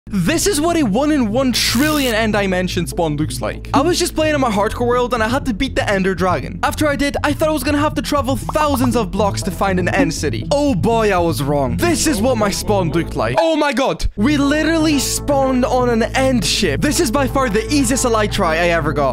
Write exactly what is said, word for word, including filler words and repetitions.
This is what a one in one trillion end dimension spawn looks like. I was just playing in my hardcore world and I had to beat the Ender Dragon. After I did, I thought I was gonna have to travel thousands of blocks to find an end city. Oh boy, I was wrong. This is what my spawn looked like. Oh my god. We literally spawned on an end ship. This is by far the easiest Elytra I ever got.